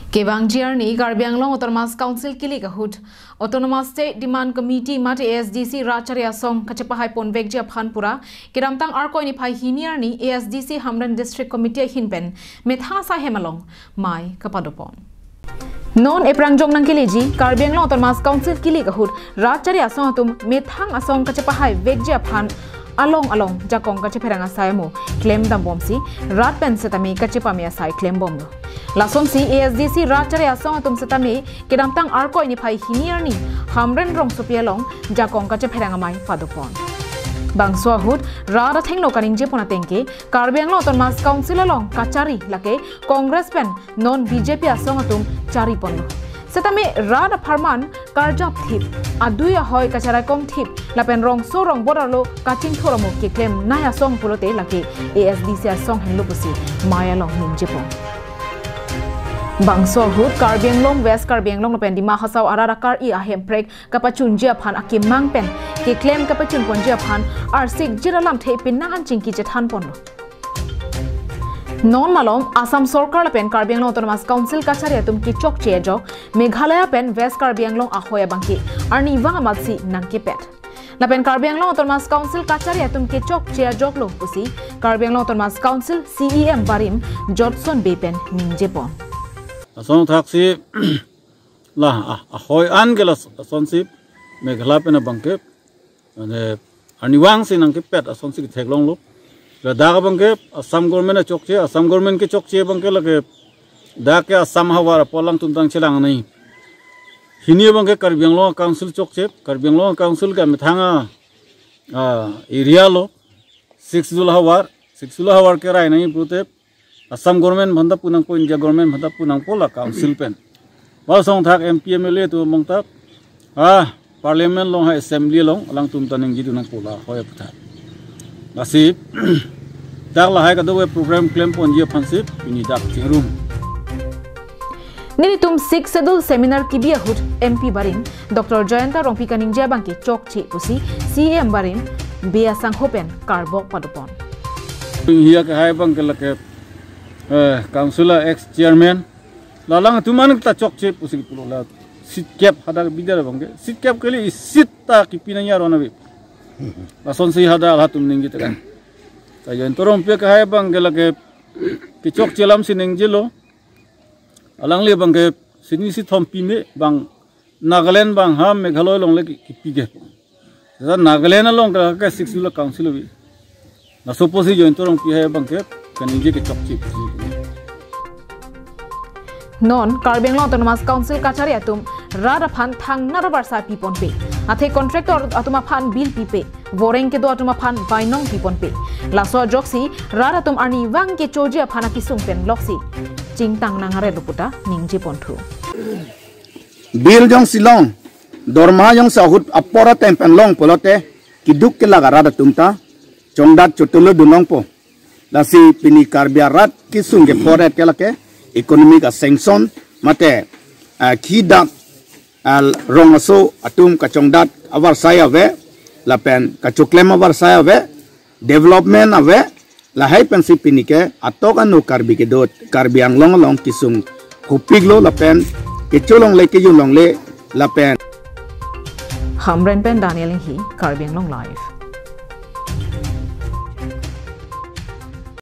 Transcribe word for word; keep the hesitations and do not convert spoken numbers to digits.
Kebang Jiarni Garbianglong Autonomous Council kilik ahud Autonomous State Demand Committee mate A S D C Rachari asong kachepehei ponvekji aphan pura kiramtang arkoi ni phai hiniarni A S D C Hamran District Committee hinpen metha sa hemalong mai kapadopon Non Eprangjong nang kiliji Garbianglong Autonomous Council kilik ahud Rachari asong atum methang asong kachepehei vekji aphan along along jakong kachepherang asai mo claim dam bomsi rat pen setami kachepami asai claim bom lasom si A S D C Rachari asong atum setami kedamtang arko ini phai hiniarni hamren rong sopialong jakong kachepherang amai padopon bangso hud rara thenglo kaning je pona tengke Karbianglong Autonomous Council along kachari lake Congress pen non B J P asong atum chari ponlo setami rada farman karjap thip aduya hoy kacharai kom thip lapen rong so rong boralo kaching thoromo ke claim naya song pulote lake A S D C song henlo pusi maya long ninjepo bangso hud Karbianglong West Karbianglong lapen di mahasau arara kar i ahem prek kapachun jia phan akim mang pen ke claim kapachun pon jia phan arsik jiralam the pinnahan chingki jethan ponlo Non malom Assam Sorkar pen Karbianglong Autonomous Council kachari atum ki chok che jok Meghalaya pen West Karbianglong ahoya bangki arni wang amalsi nangki pet lapen Karbianglong Autonomous Council kachari atum ki chok che jok lo pusi Karbianglong Autonomous Council C E M barim Johnson Bepen ningjepon Asong thaksi la ahoy an gela sonsip Meghalaya pen bangke ane arni wang si nangki pet asonsi theklong lo Daga bangke Assam government chokche Assam government ke chokche bangke lage da ke Assam hawara polang tuntang chilang nahi hini bangke Karbianglong Council chokche Karbianglong Council ka mithanga area lo six jul hawar six jul hawar ke rai nahi pute Assam government bhanda punang po India government bhanda punang pola council pen wal song thak M P M L A tu mongta ah parliament long ha assembly long alang tumtaning ji tunang pola hoya putha Nasib, dak lahai kada we program claim pon je fansip ini dak room. Nini tum six schedule seminar kibiya hut M P barin Doctor Jayanta Rongpi kaning jabang ke chok che pusi C E M barin bea sang hopen karbok padopon. Hiya ke hai bang ke lake councilor ex chairman lalang tuman ta chok che pusi pulo la sit cap hada bidara bang ke sit cap kali sit ta kipinanya ronawi. Lason si hada alhatum ningi tekan. Kaya entorong pia kahaya bang gela ke kicok celam sinengjelo. Alang le bang ke sini si thompi me bang Nagaland bang ham Meghalaya long le kipige. Jadi Nagaland long ke six jula council bi. Na suppose jo entorong pia bang ke kaningi kicok chip. Non Karbianglong Autonomous Council kachari atum rada phan thang narabar sa pipon pe athe contractor atuma phan bill pipe voreng ke do atuma phan bainong pipon pe laso joksi rada tum arni wang ke choji phana kisung pen loksi chingtang nangare luputa ningji ponthu bill jong silong dorma jong sahut apora tempen long polote kiduk ke laga rada tumta chongdat chotulo dunong po lasi pini Karbiarat kisung ke foret ke lake economic sanction mate kidak al rongaso atum kachongdat awar saya ve lapen kachoklem awar saya ve development ave lahai pensip pinike atokan no karbi ke dot Karbianglong long kisung hupiglo lapen kecholong le ke yulong le lapen Hamren pen Daniel hi Karbianglong live